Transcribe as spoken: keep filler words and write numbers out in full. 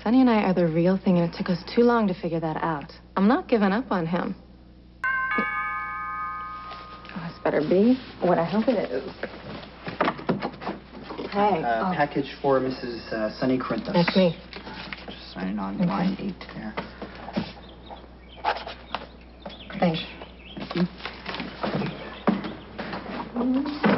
Sonny and I are the real thing, and it took us too long to figure that out. I'm not giving up on him. Oh, this better be what I hope it is. Hey. Uh, oh. Package for Missus Uh, Sonny Corinthos. That's me. Just signing on Okay. line eight there. Thanks. Thank you.